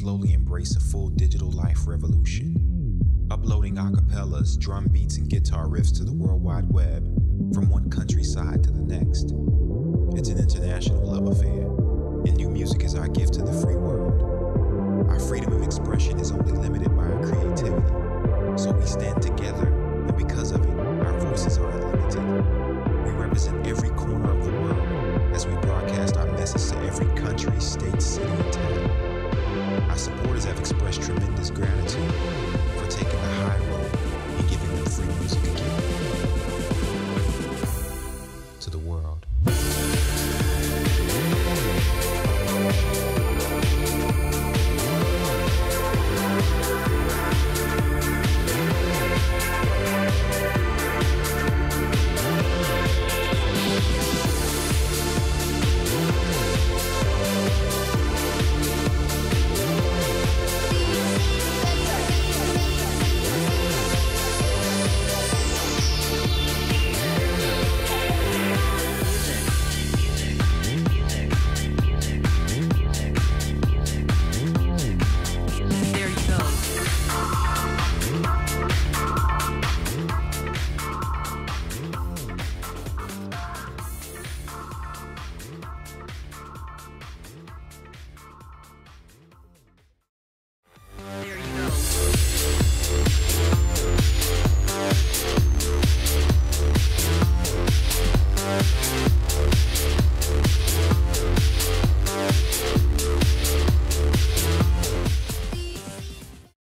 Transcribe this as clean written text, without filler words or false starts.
slowly embrace a full digital life revolution, uploading acapellas, drum beats, and guitar riffs to the World Wide Web from one countryside to the next. It's an international love affair, and new music is our gift to the free world. Our freedom of expression is only limited by our creativity, so we stand together, and because of